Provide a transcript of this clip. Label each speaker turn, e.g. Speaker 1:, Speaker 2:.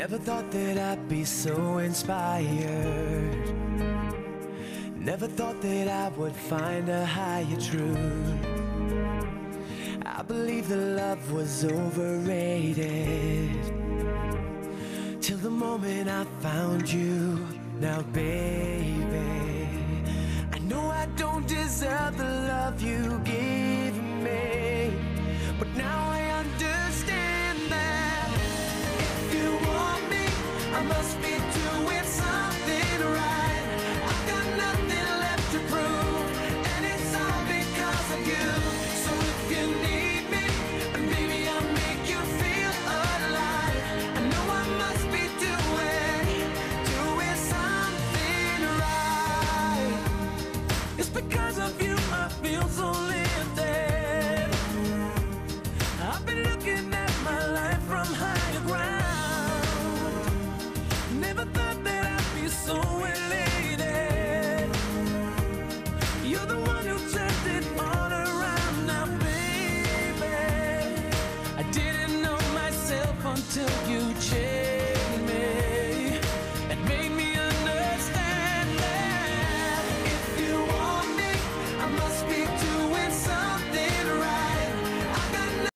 Speaker 1: Never thought that I'd be so inspired. Never thought that I would find a higher truth. I believe that love was overrated, till the moment I found you. Now baby, I know I don't deserve the love you gave me, but now I understand that if you want me, I must be doing something right. I've got nothing left to prove, and it's all because of you. So if you need me, baby, I'll make you feel alive. I know I must be doing something right. It's because of you I feel so lifted. I've been looking at my life from high